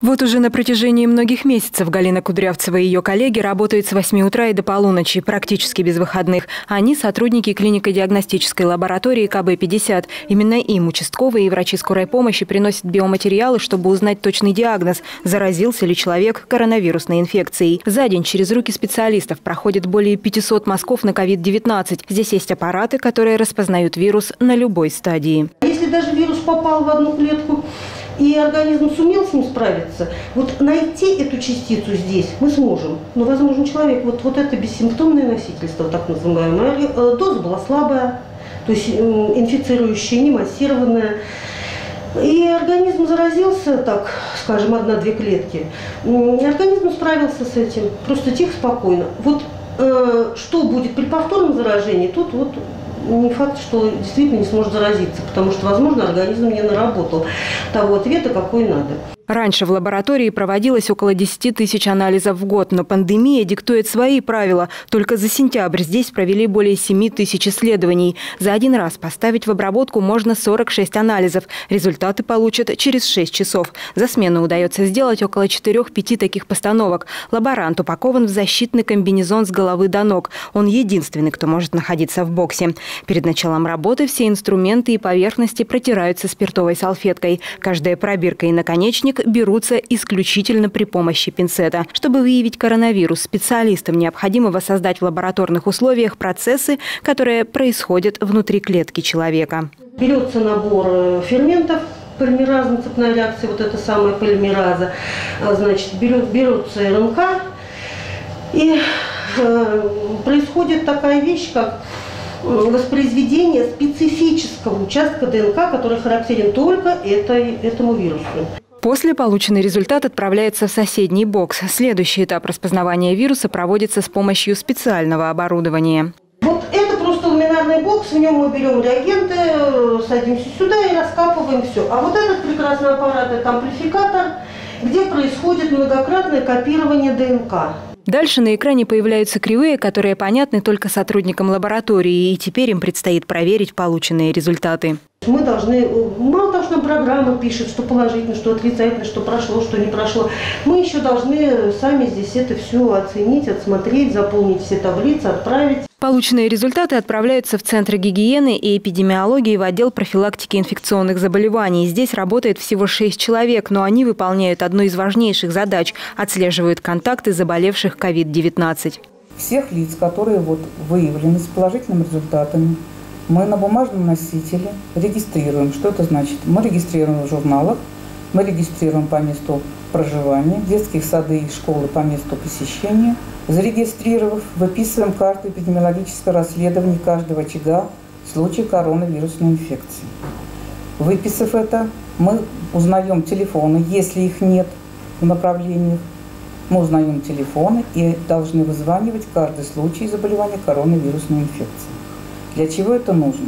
Вот уже на протяжении многих месяцев Галина Кудрявцева и ее коллеги работают с 8 утра и до полуночи, практически без выходных. Они – сотрудники клинико-диагностической лаборатории КБ-50. Именно им участковые и врачи скорой помощи приносят биоматериалы, чтобы узнать точный диагноз – заразился ли человек коронавирусной инфекцией. За день через руки специалистов проходит более 500 мазков на COVID-19. Здесь есть аппараты, которые распознают вирус на любой стадии. Если даже вирус попал в одну клетку, и организм сумел с ним справиться, вот найти эту частицу здесь мы сможем. Но, возможно, человек, вот это бессимптомное носительство, так называемое, доза была слабая, то есть инфицирующая, не массированная. И организм заразился, так скажем, 1-2 клетки. И организм справился с этим, просто тихо, спокойно. Вот что будет при повторном заражении, тут вот не факт, что действительно не сможет заразиться, потому что, возможно, организм не наработал того ответа, какой надо. Раньше в лаборатории проводилось около 10 тысяч анализов в год, но пандемия диктует свои правила. Только за сентябрь здесь провели более 7 тысяч исследований. За один раз поставить в обработку можно 46 анализов. Результаты получат через 6 часов. За смену удается сделать около 4-5 таких постановок. Лаборант упакован в защитный комбинезон с головы до ног. Он единственный, кто может находиться в боксе. Перед началом работы все инструменты и поверхности протираются спиртовой салфеткой. Каждая пробирка и наконечник берутся исключительно при помощи пинцета. Чтобы выявить коронавирус, специалистам необходимо воссоздать в лабораторных условиях процессы, которые происходят внутри клетки человека. Берется набор ферментов, полимеразная цепная реакция, вот это самая полимераза, значит, берется РНК, и происходит такая вещь, как воспроизведение специфического участка ДНК, который характерен только этому вирусу. После полученный результат отправляется в соседний бокс. Следующий этап распознавания вируса проводится с помощью специального оборудования. Вот это просто ламинарный бокс, в нем мы берем реагенты, садимся сюда и раскапываем все. А вот этот прекрасный аппарат – это амплификатор, где происходит многократное копирование ДНК. Дальше на экране появляются кривые, которые понятны только сотрудникам лаборатории, и теперь им предстоит проверить полученные результаты. Мы должны, мало того, что нам программа пишет, что положительно, что отрицательно, что прошло, что не прошло, мы еще должны сами здесь это все оценить, отсмотреть, заполнить все таблицы, отправить. Полученные результаты отправляются в Центр гигиены и эпидемиологии в отдел профилактики инфекционных заболеваний. Здесь работает всего 6 человек, но они выполняют одну из важнейших задач – отслеживают контакты заболевших COVID-19. Всех лиц, которые выявлены с положительными результатами, мы на бумажном носителе регистрируем. Что это значит? Мы регистрируем в журналах, мы регистрируем по месту проживания, детских сады и школы по месту посещения. Зарегистрировав, выписываем карту эпидемиологического расследования каждого очага в случае коронавирусной инфекции. Выписав это, мы узнаем телефоны, если их нет в направлениях. Мы узнаем телефоны и должны вызванивать каждый случай заболевания коронавирусной инфекцией. Для чего это нужно?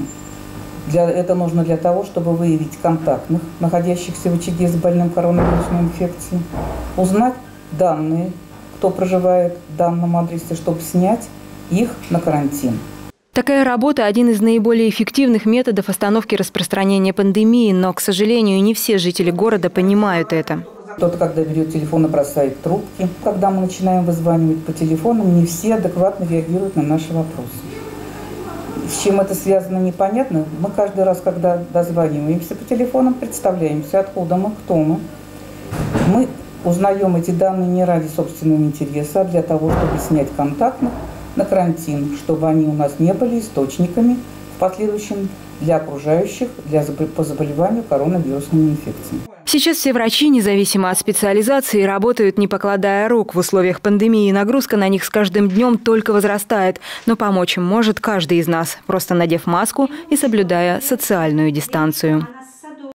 Это нужно для того, чтобы выявить контактных, находящихся в очаге с больным коронавирусной инфекцией, узнать данные, кто проживает в данном адресе, чтобы снять их на карантин. Такая работа – один из наиболее эффективных методов остановки распространения пандемии, но, к сожалению, не все жители города понимают это. Кто-то, когда берет телефон и бросает трубки. Когда мы начинаем вызванивать по телефонам, не все адекватно реагируют на наши вопросы. С чем это связано, непонятно. Мы каждый раз, когда дозваниваемся по телефонам, представляемся, откуда мы, кто мы. Мы узнаем эти данные не ради собственного интереса, а для того, чтобы снять контактных на карантин, чтобы они у нас не были источниками в последующем для окружающих по заболеванию коронавирусной инфекцией. Сейчас все врачи, независимо от специализации, работают не покладая рук. В условиях пандемии нагрузка на них с каждым днем только возрастает. Но помочь им может каждый из нас, просто надев маску и соблюдая социальную дистанцию.